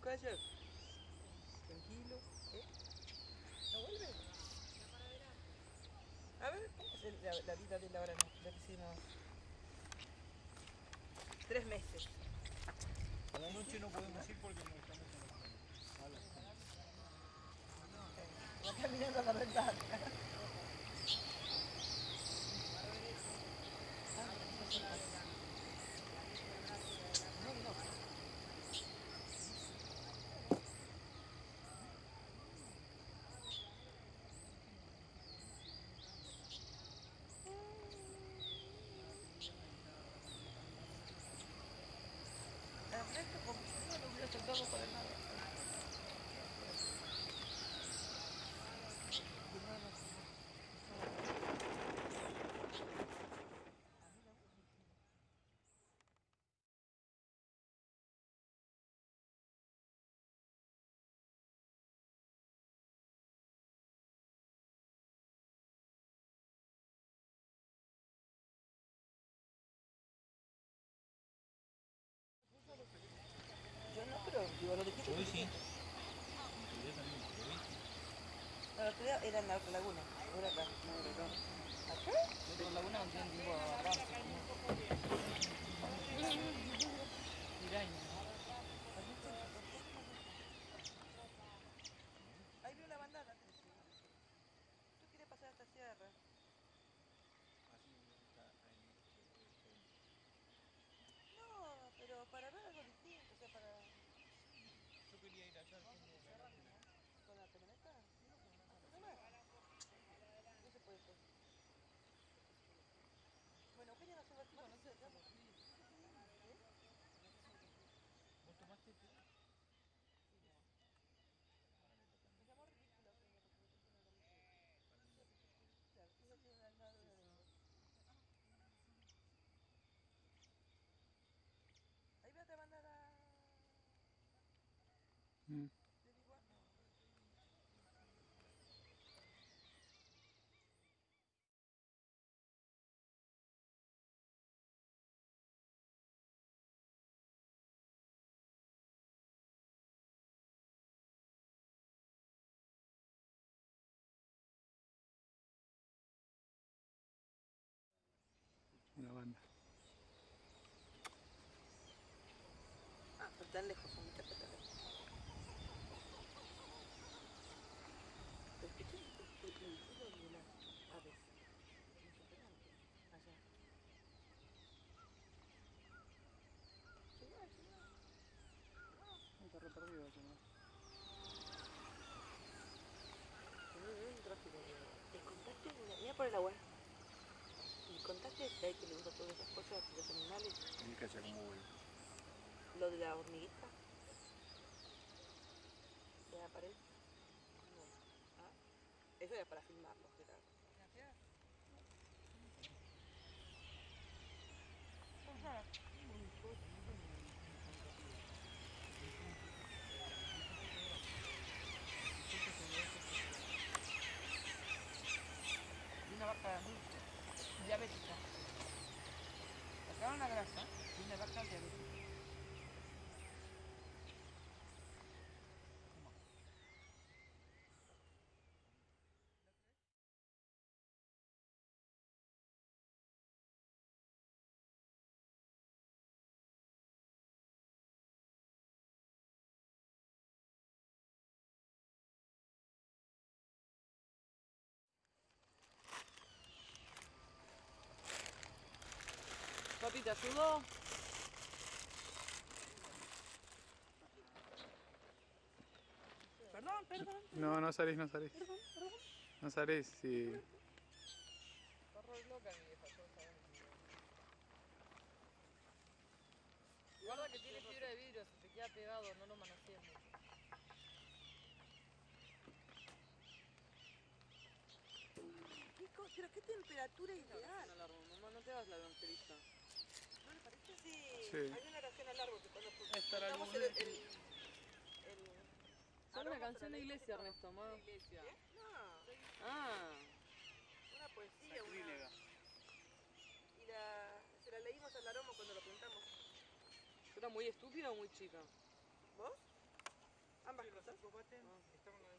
Calla. Tranquilo. ¿Qué? ¿No vuelve? A ver, ¿cómo es la vida de él ahora? Le decimos 3 meses. A la noche no podemos ir porque no estamos en la sala. Va caminando a la ventana. Ernesto, como si no lo hubiera soltado para nada. Yo no, pero digo, lo dijiste. Hoy sí. No, el otro día era en la otra laguna. Ahora acá. No, era acá. ¿Acá? Pero la laguna no tiene tiempo a agarrarse. Piraña. Ahí veo la bandada. Tú quieres pasar esta sierra. No, pero para ver algo distinto, o sea, para... Yo quería ir allá al fondo de la laguna. ¿Con la camioneta? No, no se puede pues. Bueno, Eugenia nos lleva... Chicos, no sé, estamos ¿Vos tomaste té? Me llamó ridícula, Eugenia, porque me puso una camisa. Claro, ella tiene una nada de lengua. Ahí va otra bandada. Le digo, Una banda. ah, pero tan lejos, son tan lejos. Pero escuché el ruido de las aves. Es impresionante. Allá. Señor. Está re perdido eso, ¿no? Un tráfico. ¿Le contaste? Mira por el agua. ¿Le contaste que hay que le gusta todas esas cosas, los animales? Y que como voy. Lo de la hormiguita. De la pared. Ah, eso era para filmarlo, era. Ajá. Una vaca dulce, diabética. Sacaron la grasa y una vaca diabética. Papi, ¿te ayudo? Perdón. No, no salís, no salís. No salís, sí. Está re loca mi vieja, yo sabemos. Guarda que tiene fibra de vidrio, se te queda pegado, no lo manosees mucho. Pero qué temperatura ideal. Al árbol, mamá, no te hagas la evangelista. ¿No le parece? Sí. Sí. Hay una oración al árbol que cuando Esta la cantamos luna. Son una canción de iglesia, Ernesto, mamá. ¿Qué? No. Ah, Una poesía, una... Y se la leímos al aroma cuando lo pintamos. ¿yo era muy estúpida o muy chica? ¿Vos? matar? se combaten, Ah. estaban